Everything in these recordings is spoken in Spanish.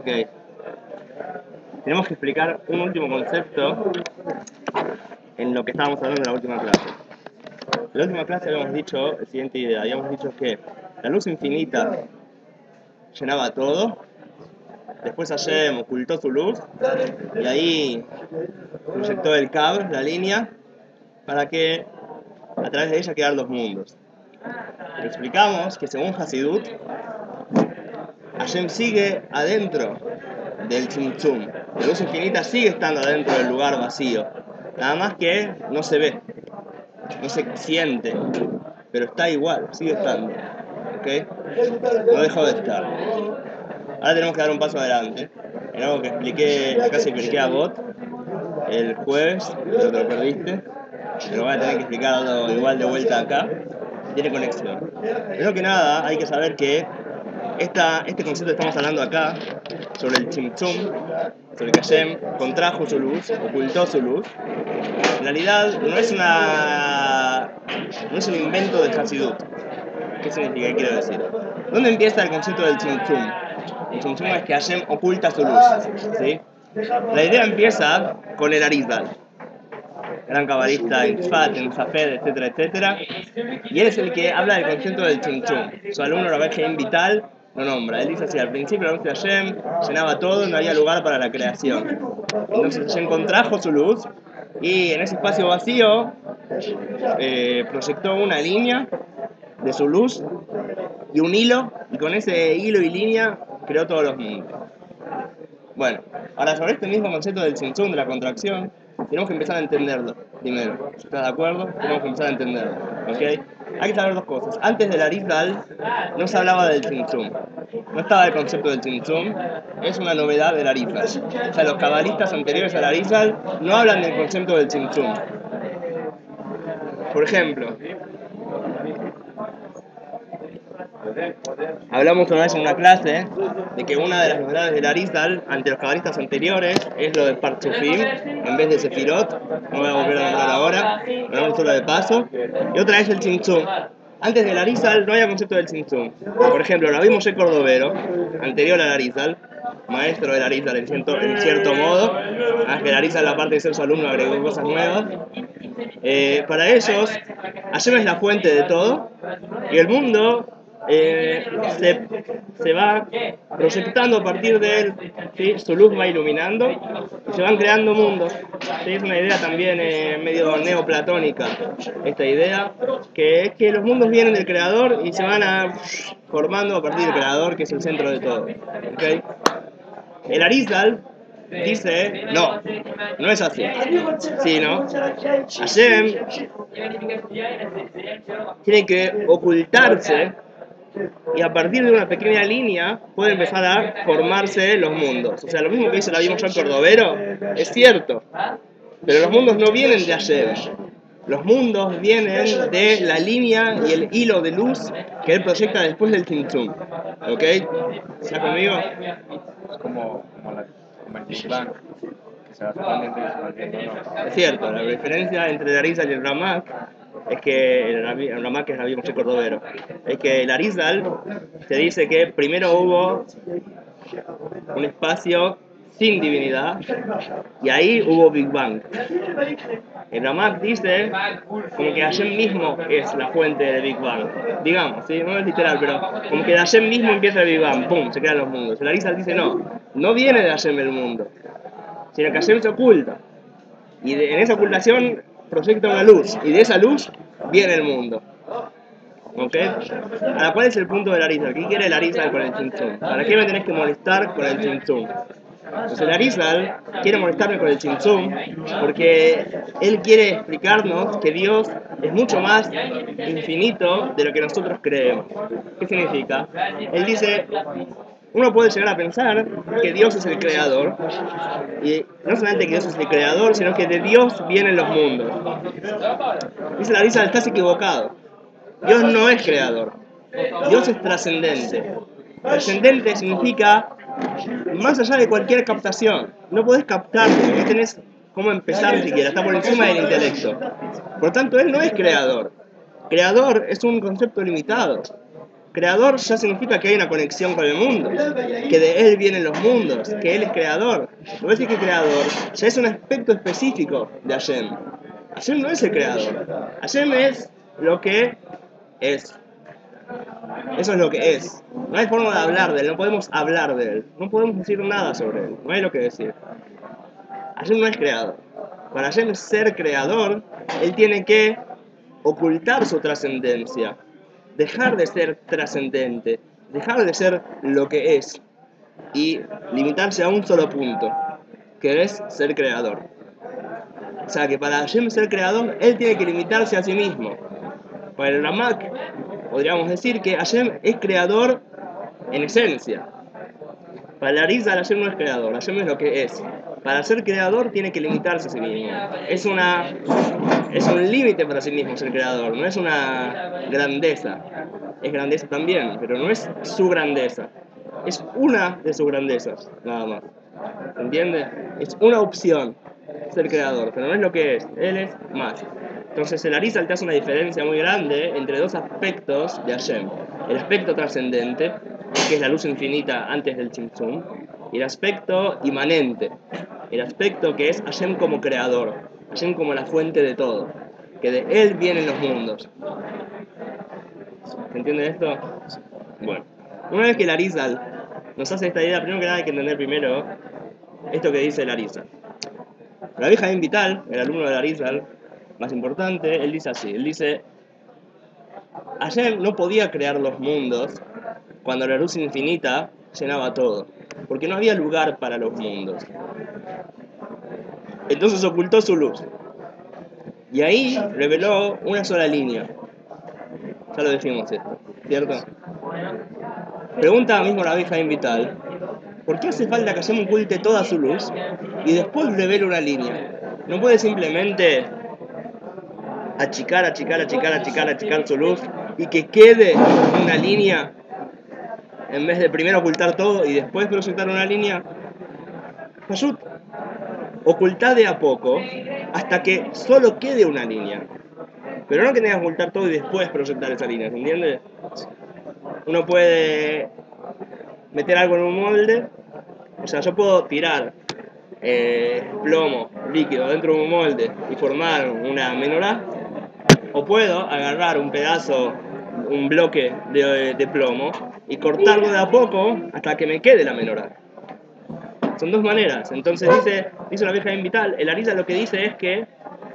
Ok. Tenemos que explicar un último concepto en lo que estábamos hablando en la última clase. En la última clase habíamos dicho la siguiente idea. Habíamos dicho que la luz infinita llenaba todo. Después Hashem ocultó su luz y ahí proyectó el cable, la línea, para que a través de ella quedaran los mundos. Explicamos que según Hasidut, Hashem sigue adentro del Tzimtzum. La luz infinita sigue estando adentro del lugar vacío. Nada más que no se ve, no se siente, pero está igual, sigue estando. ¿Ok? No dejó de estar. Ahora tenemos que dar un paso adelante. En algo que expliqué, la clase que expliqué a Bot el jueves, pero te lo perdiste. Pero voy a tener que explicarlo igual de vuelta acá. Tiene conexión. Primero que nada, hay que saber que este concepto que estamos hablando acá, sobre el Tzimtzum, sobre que Hashem contrajo su luz, ocultó su luz, en realidad no es un invento de Hasidut. ¿Qué significa? ¿Qué quiero decir? ¿Dónde empieza el concepto del Tzimtzum? El Tzimtzum es que Hashem oculta su luz, ¿sí? La idea empieza con el Arizal, gran cabalista en Tzfat, en Zafed, etcétera, etcétera, y él es el que habla del concepto del Tzimtzum. Su alumno Rabbi Chaim Vital lo nombra. Él dice así: al principio la luz de Hashem llenaba todo, no había lugar para la creación. Entonces Hashem contrajo su luz y en ese espacio vacío proyectó una línea de su luz y un hilo, y con ese hilo y línea creó todos los mundos. Bueno, ahora sobre este mismo concepto del Tzimtzum, de la contracción, tenemos que empezar a entenderlo primero. ¿Estás de acuerdo? Tenemos que empezar a entenderlo, ¿ok? Hay que saber dos cosas. Antes del Arizal no se hablaba del Tzimtzum. No estaba el concepto del Tzimtzum, es una novedad del Arizal. O sea, los cabalistas anteriores al Arizal no hablan del concepto del Tzimtzum. Por ejemplo, hablamos una vez en una clase de que una de las novedades del Arizal ante los cabalistas anteriores es lo de Partzufim en vez de Sefirot. No voy a volver a nombrar ahora, hablamos solo de paso. Y otra es el Tzimtzum. Antes del Arizal no había concepto del Tzimtzum. Por ejemplo, Rabbi Moshe Cordovero, anterior al Arizal, maestro del Arizal en cierto modo, que el Arizal, aparte de ser su alumno, agregó cosas nuevas. Para ellos, Hashem es la fuente de todo y el mundo se va proyectando a partir de él, ¿sí? Su luz va iluminando y se van creando mundos, ¿sí? Es una idea también medio neoplatónica, esta idea, que es que los mundos vienen del creador y se van formando a partir del creador, que es el centro de todo, ¿okay? El Arizal dice, no es así, sino Hashem tiene que ocultarse y a partir de una pequeña línea puede empezar a formarse los mundos. O sea, lo mismo que dice Rabbi Moshe Cordovero es cierto, pero los mundos no vienen de Hashem. Los mundos vienen de la línea y el hilo de luz que él proyecta después del Tzimtzum. ¿Ok? ¿Estás conmigo? Es como el Big Bang, que se va expandiendo y se va viendo, ¿no? Es cierto, la diferencia entre el Arizal y el Ramak es que el Ramak es Rabbi Moshe Cordovero. Es que el Arizal se dice que primero hubo un espacio sin divinidad y ahí hubo Big Bang. El Ramak dice como que Hashem mismo es la fuente del Big Bang, digamos, ¿sí? No es literal, pero como que de Hashem mismo empieza el Big Bang, ¡pum!, se crean los mundos. El Arizal dice no viene de Hashem el mundo, sino que Hashem se oculta y en esa ocultación proyecta una luz y de esa luz viene el mundo. ¿Ok? Ahora, ¿cuál es el punto del Arizal? ¿Qué quiere el Arizal con el Tzimtzum? ¿Para qué me tenés que molestar con el Tzimtzum? Pues el Arizal quiere molestarme con el Tzimtzum porque él quiere explicarnos que Dios es mucho más infinito de lo que nosotros creemos. ¿Qué significa? Él dice, uno puede llegar a pensar que Dios es el creador, y no solamente que Dios es el creador, sino que de Dios vienen los mundos. Dice el Arizal, estás equivocado. Dios no es creador. Dios es trascendente. Trascendente significa más allá de cualquier captación. No podés captar, no tenés cómo empezar siquiera, está por encima del intelecto. Por tanto, Él no es creador. Creador es un concepto limitado. Creador ya significa que hay una conexión con el mundo, que de Él vienen los mundos, que Él es creador. No es decir que creador ya es un aspecto específico de Hashem. Hashem no es el creador. Hashem es lo que es. Eso es lo que es. No hay forma de hablar de Él, no podemos hablar de Él. No podemos decir nada sobre Él, no hay lo que decir. Hashem no es creador. Para Hashem ser creador, Él tiene que ocultar su trascendencia, dejar de ser trascendente, dejar de ser lo que es y limitarse a un solo punto, que es ser creador. O sea que para Hashem ser creador, Él tiene que limitarse a sí mismo. Para el Ramak, podríamos decir que Hashem es creador en esencia. Para el Arizal, Hashem no es creador, Hashem es lo que es. Para ser creador tiene que limitarse a sí mismo. Es un límite para sí mismo ser creador, no es una grandeza. Es grandeza también, pero no es su grandeza. Es una de sus grandezas, nada más. ¿Se entiende? Es una opción ser creador, pero no es lo que es. Él es más. Entonces el Arizal te hace una diferencia muy grande entre dos aspectos de Hashem. El aspecto trascendente, que es la luz infinita antes del Tzimtzum, y el aspecto inmanente, el aspecto que es Hashem como creador, Hashem como la fuente de todo, que de Él vienen los mundos. ¿Se entiende esto? Bueno, una vez que el Arizal nos hace esta idea, primero que nada hay que entender primero esto que dice el Arizal. Rabbi Haim Vital, el alumno del Arizal más importante, él dice así, él dice: Hashem no podía crear los mundos cuando la luz infinita llenaba todo, porque no había lugar para los mundos. Entonces ocultó su luz. Y ahí reveló una sola línea. Ya lo dijimos esto, ¿cierto? Pregunta mismo Rabbi Haim Vital: ¿por qué hace falta que Hashem oculte toda su luz y después revele una línea? ¿No puede simplemente achicar su luz y que quede una línea en vez de primero ocultar todo y después proyectar una línea? Pashut, ocultá de a poco hasta que solo quede una línea, pero no que tengas que ocultar todo y después proyectar esa línea, ¿se entiende? Uno puede meter algo en un molde, o sea, yo puedo tirar plomo líquido dentro de un molde y formar una menorá, o puedo agarrar un pedazo, un bloque de plomo y cortarlo de a poco hasta que me quede la menorá. Son dos maneras. Entonces dice la vieja en Vital, el Arizal lo que dice es que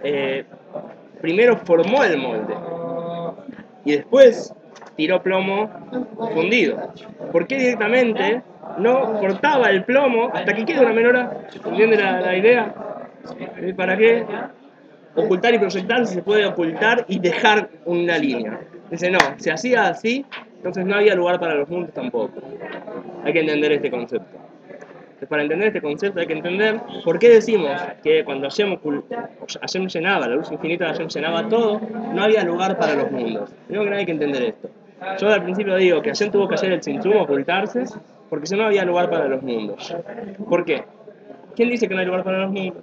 primero formó el molde y después tiró plomo fundido. ¿Por qué directamente no cortaba el plomo hasta que quede una menorá? ¿Entiende la idea? ¿Para qué ocultar y proyectar si se puede ocultar y dejar una línea? Dice, no, se hacía así, entonces no había lugar para los mundos tampoco. Hay que entender este concepto. Entonces, para entender este concepto hay que entender por qué decimos que cuando Hashem llenaba, la luz infinita de Hashem llenaba todo, no había lugar para los mundos. Creo que hay que entender esto. Yo al principio digo que Hashem tuvo que hacer el Tzimtzum, ocultarse, porque si no había lugar para los mundos. ¿Por qué? ¿Quién dice que no hay lugar para los mundos?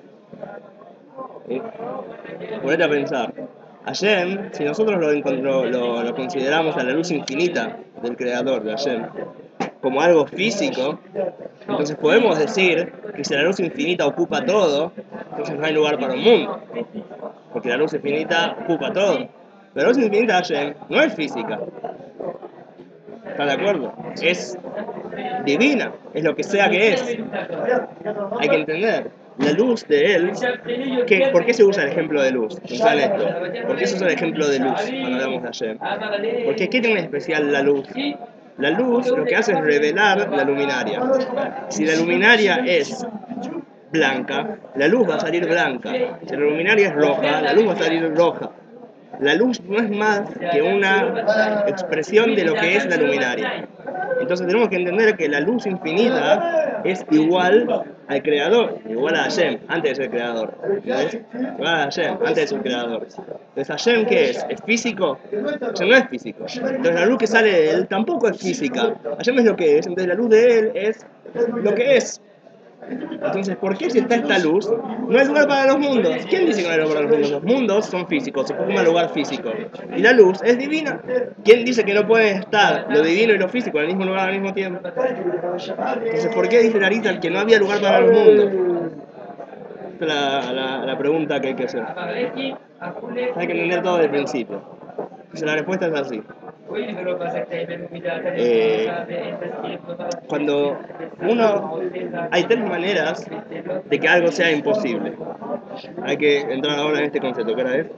Ponete a pensar. Hashem, si nosotros lo consideramos a la luz infinita del creador de Hashem como algo físico, entonces podemos decir que si la luz infinita ocupa todo, entonces no hay lugar para un mundo, porque la luz infinita ocupa todo. Pero la luz infinita de Hashem no es física. ¿Están de acuerdo? Es divina, es lo que sea que es. Hay que entender. La luz de él, ¿por qué se usa el ejemplo de luz? Pensá en esto. ¿Por qué se usa el ejemplo de luz cuando hablamos de Hashem? Porque ¿qué tiene en especial la luz? La luz lo que hace es revelar la luminaria. Si la luminaria es blanca, la luz va a salir blanca. Si la luminaria es roja, la luz va a salir roja. La luz no es más que una expresión de lo que es la luminaria. Entonces tenemos que entender que la luz infinita es igual al creador, igual a Hashem, antes de ser creador. ¿Ves? Igual a Hashem, antes de ser creador. Entonces Hashem, ¿qué es? ¿Es físico? Hashem no es físico. Entonces la luz que sale de él tampoco es física. Hashem es lo que es, entonces la luz de él es lo que es. Entonces, ¿por qué si está esta luz, no hay lugar para los mundos? ¿Quién dice que no hay lugar para los mundos? Los mundos son físicos, se ocupan lugar físico. Y la luz es divina. ¿Quién dice que no puede estar lo divino y lo físico en el mismo lugar al mismo tiempo? Entonces, ¿por qué dice Arizal que no había lugar para los mundos? Esta es la pregunta que hay que hacer. Hay que entender todo desde el principio. Entonces, la respuesta es así. Cuando hay tres maneras de que algo sea imposible. Hay que entrar ahora en este concepto. ¿Qué hora es?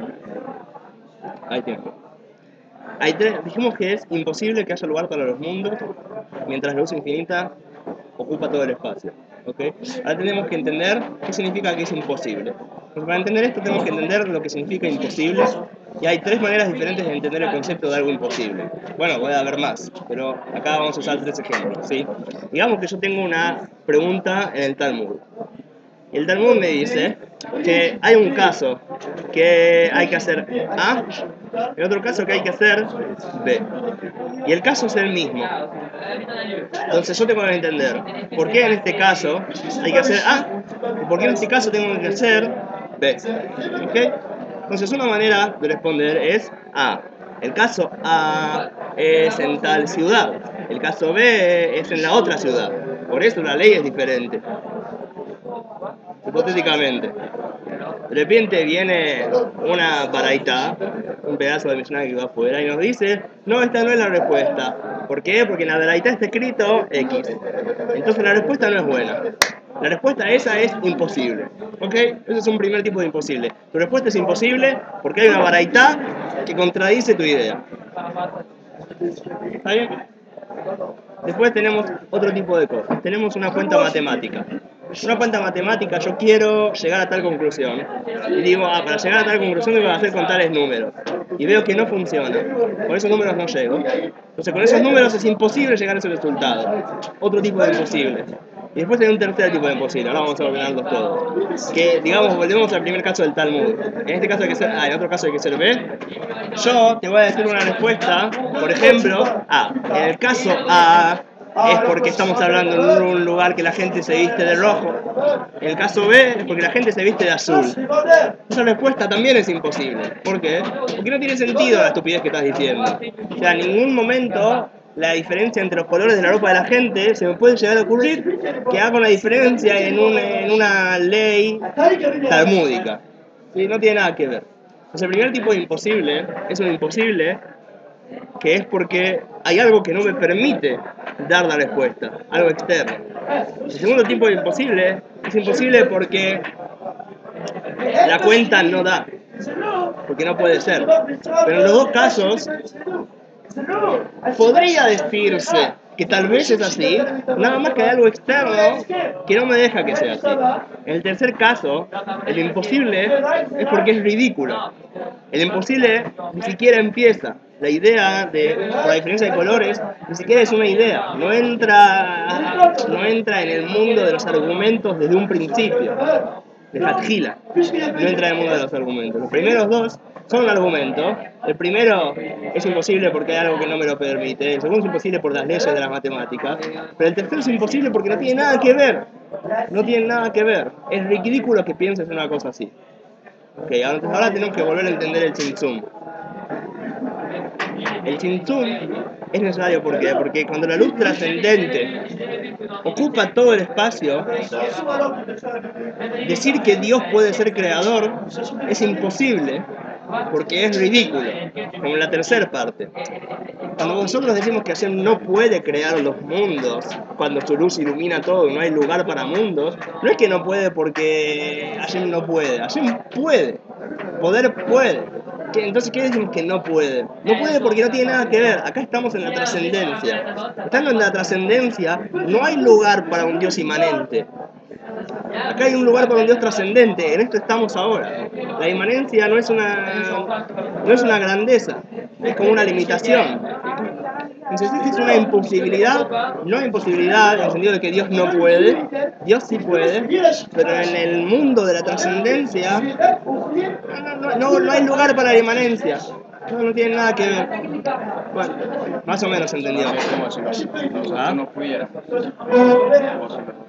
Hay tiempo. Hay tres, dijimos que es imposible que haya lugar para los mundos mientras la luz infinita ocupa todo el espacio. ¿Okay? Ahora tenemos que entender qué significa que es imposible. Pues para entender esto tenemos que entender lo que significa imposible, y hay tres maneras diferentes de entender el concepto de algo imposible. Bueno, puede haber más, pero acá vamos a usar tres ejemplos, ¿sí? Digamos que yo tengo una pregunta en el Talmud. Y el Talmud me dice que hay un caso que hay que hacer A, y otro caso que hay que hacer B. Y el caso es el mismo. Entonces yo tengo que entender por qué en este caso hay que hacer A y por qué en este caso tengo que hacer B. ¿Okay? Entonces una manera de responder es A. El caso A es en tal ciudad. El caso B es en la otra ciudad. Por eso la ley es diferente. Hipotéticamente. De repente viene una baraita, un pedazo de Mishnah que va afuera, y nos dice, no, esta no es la respuesta. ¿Por qué? Porque en la baraita está escrito X. Entonces la respuesta no es buena. La respuesta esa es imposible. ¿Ok? Ese es un primer tipo de imposible. Tu respuesta es imposible porque hay una baraita que contradice tu idea. ¿Está bien? Después tenemos otro tipo de cosas. Tenemos una cuenta matemática. Una cuenta matemática, yo quiero llegar a tal conclusión. Y digo, para llegar a tal conclusión me voy a hacer con tales números. Y veo que no funciona. Con esos números no llego. Entonces con esos números es imposible llegar a ese resultado. Otro tipo de imposible. Y después hay un tercer tipo de imposible. Ahora vamos a ordenarlos todos. Que, digamos, volvemos al primer caso del Talmud. En este caso hay que ser A, en otro caso hay que ser B. Yo te voy a decir una respuesta, por ejemplo, A. En el caso A es porque estamos hablando de un lugar que la gente se viste de rojo. En el caso B es porque la gente se viste de azul. Esa respuesta también es imposible. ¿Por qué? Porque no tiene sentido la estupidez que estás diciendo. O sea, en ningún momento la diferencia entre los colores de la ropa de la gente se me puede llegar a ocurrir que haga una diferencia en una ley talmúdica. ¿Sí? No tiene nada que ver. Entonces, el primer tipo de imposible es un imposible que es porque hay algo que no me permite dar la respuesta, algo externo. El segundo tipo de imposible es imposible porque la cuenta no da, porque no puede ser. Pero en los dos casos podría decirse que tal vez es así, nada más que hay algo externo que no me deja que sea así. En el tercer caso, el imposible es porque es ridículo. El imposible ni siquiera empieza. La idea por la diferencia de colores, ni siquiera es una idea. No entra en el mundo de los argumentos desde un principio. De Fatjila. No entra en el mundo de los argumentos. Los primeros dos son un argumento. El primero es imposible porque hay algo que no me lo permite. El segundo es imposible por las leyes de las matemáticas. Pero el tercero es imposible porque no tiene nada que ver. No tiene nada que ver. Es ridículo que pienses una cosa así. Ok, ahora tenemos que volver a entender el Tzimtzum. El Tzimtzum es necesario porque cuando la luz trascendente ocupa todo el espacio, decir que Dios puede ser creador es imposible porque es ridículo, como en la tercera parte. Cuando nosotros decimos que Hashem no puede crear los mundos, cuando su luz ilumina todo y no hay lugar para mundos, no es que no puede porque Hashem no puede. Hashem puede. Poder puede. Entonces, ¿qué decimos que no puede? No puede porque no tiene nada que ver. Acá estamos en la trascendencia. Estando en la trascendencia, no hay lugar para un Dios inmanente. Acá hay un lugar para un Dios trascendente. En esto estamos ahora. La inmanencia no es una grandeza. Es como una limitación. Entonces, esta es una imposibilidad, no imposibilidad en el sentido de que Dios no puede, Dios sí puede, pero en el mundo de la trascendencia no hay lugar para la inmanencia. No tiene nada que ver. Bueno, más o menos entendió. Es como si nosotros no pudiéramos.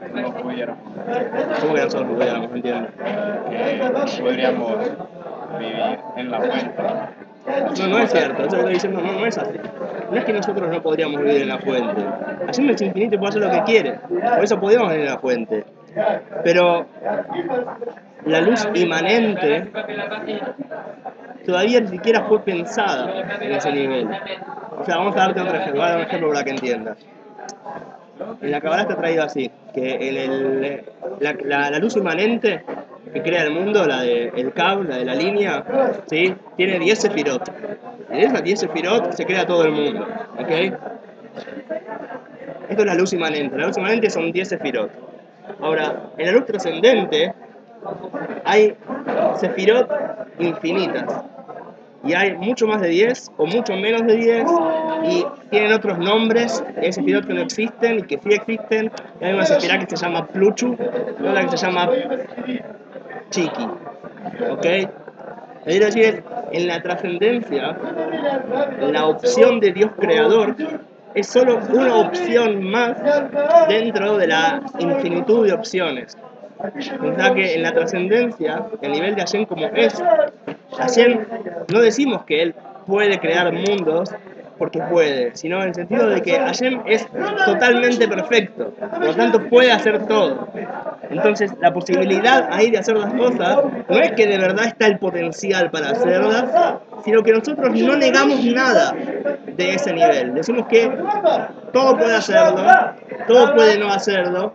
no pudiéramos, ¿Cómo que nosotros no pudiéramos? No entiendo. podríamos vivir en la fuente. No, no es cierto, eso que estoy diciendo no es así. No es que nosotros no podríamos vivir en la fuente. Hashem es infinito y puede hacer lo que quiere. Por eso podemos vivir en la fuente. Pero la luz inmanente todavía ni siquiera fue pensada en ese nivel. O sea, vamos a darte otro ejemplo, voy a dar un ejemplo para que entiendas. En la Kabbalah está traído así, que la luz inmanente que crea el mundo, la del Kab, la de la línea, ¿sí? Tiene 10 sefirot. Y de esas 10 sefirot se crea todo el mundo, ¿ok? Esto es la luz inmanente. La luz inmanente son 10 sefirot. Ahora, en la luz trascendente hay sefirot infinitas. Y hay mucho más de 10 o mucho menos de 10 y tienen otros nombres, hay sefirot que no existen y que sí existen. Y hay una sefirá que se llama Pluchu y otra que se llama Chiqui. ¿Ok? Es decir, en la trascendencia, la opción de Dios creador es solo una opción más dentro de la infinitud de opciones. O sea que en la trascendencia, el nivel de Hashem como es, Hashem no decimos que Él puede crear mundos porque puede, sino en el sentido de que Hashem es totalmente perfecto, por lo tanto puede hacer todo. Entonces la posibilidad ahí de hacer las cosas no es que de verdad está el potencial para hacerlas, sino que nosotros no negamos nada de ese nivel. Decimos que todo puede hacerlo, todo puede no hacerlo,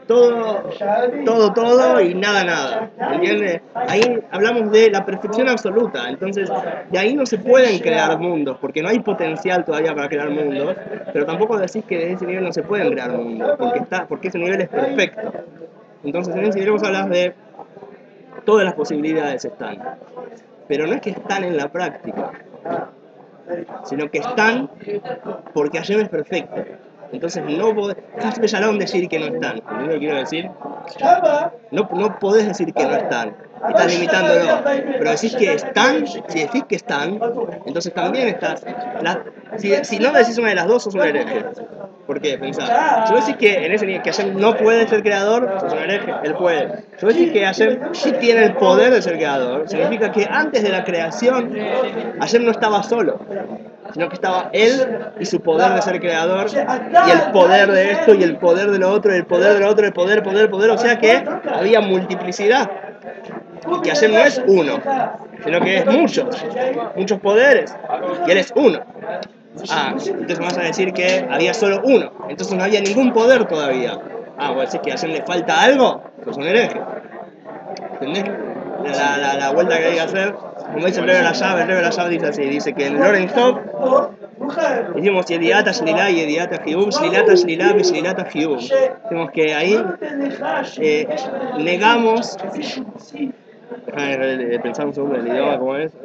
todo y nada. ¿Entiendes? Ahí hablamos de la perfección absoluta. Entonces, de ahí no se pueden crear mundos, porque no hay potencial todavía para crear mundos, pero tampoco decís que de ese nivel no se pueden crear mundos, porque ese nivel es perfecto. Entonces, en ese nivel vos hablas de todas las posibilidades están. Pero no es que están en la práctica, sino que están porque Hashem es perfecto. Entonces no podés, decir que no están. ¿Entendés lo que quiero decir? No podés decir que no están. Estás limitándolo. Pero decís que están, si decís que están, entonces también estás. Si no decís una de las dos, sos un hereje. ¿Por qué? Pensá. Si vos decís que en ese nivel que Hashem no puede ser creador, sos un hereje, él puede. Si vos decís que Hashem sí tiene el poder de ser creador, significa que antes de la creación, Hashem no estaba solo, sino que estaba él y su poder de ser creador, y el poder de esto, y el poder de lo otro, y el poder de lo otro, el poder, o sea que había multiplicidad, y que Hashem no es uno, sino que es muchos poderes, y él es uno. Entonces me vas a decir que había solo uno, entonces no había ningún poder todavía. ¿Vos decís que a Hashem le falta algo? Sos un hereje. ¿Entendés? La vuelta que hay que hacer, como dice el Rebbe Rashab dice así, dice que en Lorenz Top decimos Yediata Shlilá y Yediata Hiyub, Shlilata Shlilá y Shlilata Hiyub. Decimos que ahí negamos, pensar un segundo en el idioma como es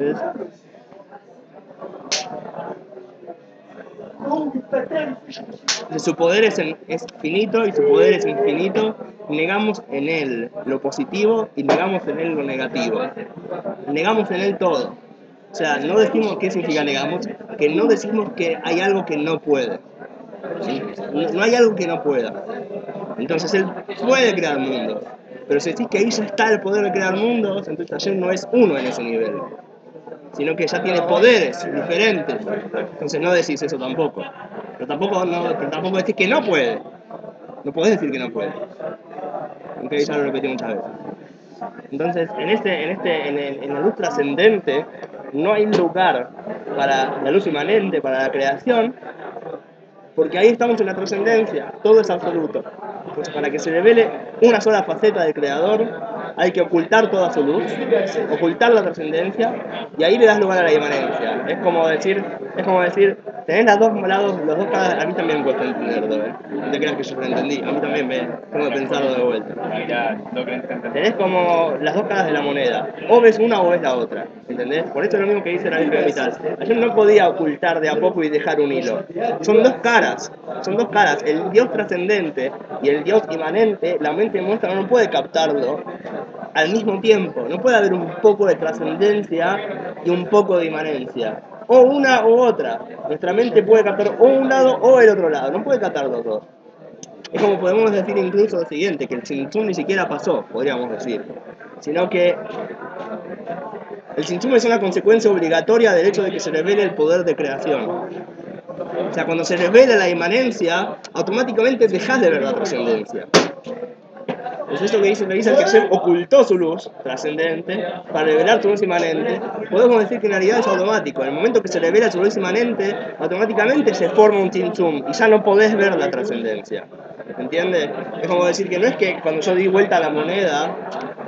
su poder es finito y su poder es infinito, negamos en él lo positivo y negamos en él lo negativo. Negamos en él todo. O sea, no decimos qué significa negamos, que no decimos que hay algo que no puede. No hay algo que no pueda. Entonces él puede crear mundos. Pero si decís que ahí ya está el poder de crear mundos, entonces Hashem no es uno en ese nivel, sino que ya tiene poderes diferentes. Entonces no decís eso tampoco. Pero tampoco decís que no puede. No podés decir que no puede. Aunque ya lo repetí muchas veces. Entonces, en la luz trascendente no hay lugar para la luz inmanente, para la creación, porque ahí estamos en la trascendencia, todo es absoluto. Entonces, para que se revele una sola faceta del creador, hay que ocultar toda su luz, ocultar la trascendencia, y ahí le das lugar a la inmanencia. Es como decir, tenés los dos caras. A mí también me cuesta entenderlo, no te creas que yo lo entendí, a mí también me tengo que pensarlo de vuelta. Tenés como las dos caras de la moneda, o ves una o ves la otra, ¿entendés? Por eso es lo mismo que dice la Biblia vital. Ayer no podía ocultar de a poco y dejar un hilo. Son dos caras, el Dios trascendente y el Dios inmanente, la mente nuestra no puede captarlo al mismo tiempo, no puede haber un poco de trascendencia y un poco de inmanencia, o una u otra. Nuestra mente puede captar o un lado o el otro lado, no puede captar los dos. Es como podemos decir incluso lo siguiente, que el Tzimtzum ni siquiera pasó, podríamos decir, sino que el Tzimtzum es una consecuencia obligatoria del hecho de que se revele el poder de creación. O sea, cuando se revela la inmanencia, automáticamente dejas de ver la trascendencia. Es esto que dice que Hashem ocultó su luz trascendente para revelar su luz inmanente. Podemos decir que en realidad es automático. En el momento que se revela su luz inmanente, automáticamente se forma un Tzimtzum y ya no podés ver la trascendencia. ¿Entiendes? Es como decir que no es que cuando yo di vuelta a la moneda,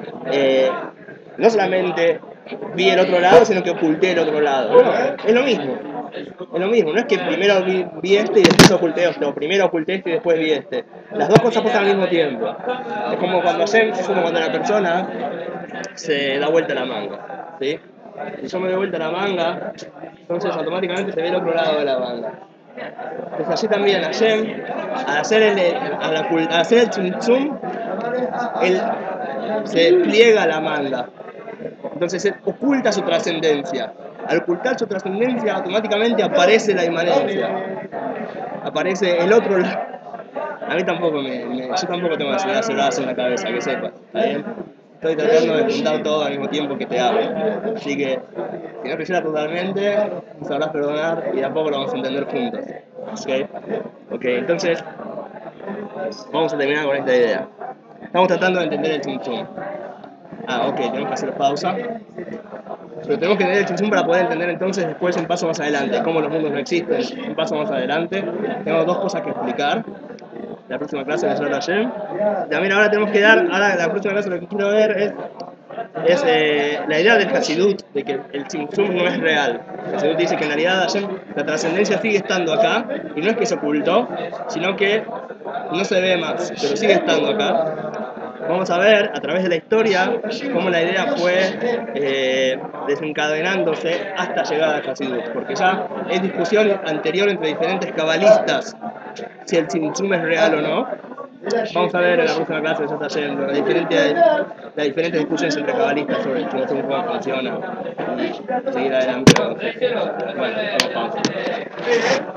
no solamente vi el otro lado, sino que oculté el otro lado. No, es lo mismo. Es lo mismo, no es que primero vi este y después oculté este, o primero oculté este y después vi este. Las dos cosas pasan al mismo tiempo. Es como cuando la persona se da vuelta la manga, ¿sí? Si yo me doy vuelta la manga, entonces automáticamente se ve el otro lado de la manga. Pues así también Hashem, al hacer el tzimtzum, él se pliega la manga. Entonces él oculta su trascendencia. Al ocultar su trascendencia, automáticamente aparece la inmanencia. Aparece el otro lado. A mí tampoco yo tampoco tengo las ideas cerradas en la cabeza, que sepa. ¿Está bien? Estoy tratando de juntar todo al mismo tiempo que te hablo. Así que, si no te llega totalmente, me sabrás perdonar y de a poco lo vamos a entender juntos. Ok, entonces, vamos a terminar con esta idea. Estamos tratando de entender el tzimtzum. Ok, tenemos que hacer pausa. Pero tenemos que entender el tzimtzum para poder entender entonces después un paso más adelante, cómo los mundos no existen, un paso más adelante. Tengo dos cosas que explicar. La próxima clase de Besrat Hashem. También ahora tenemos que ahora la próxima clase lo que quiero ver es la idea del Hasidut, de que el tzimtzum no es real. El Hasidut dice que en realidad Hashem, la trascendencia sigue estando acá, y no es que se ocultó, sino que no se ve más, pero sigue estando acá. Vamos a ver a través de la historia cómo la idea fue desencadenándose hasta llegar al Hasidut, porque ya es discusión anterior entre diferentes cabalistas si el tzimtzum es real o no. Vamos a ver en la próxima clase que ya está yendo las diferentes discusiones entre cabalistas sobre el tzimtzum, cómo funciona y seguir adelante. Bueno, vamos a pausa.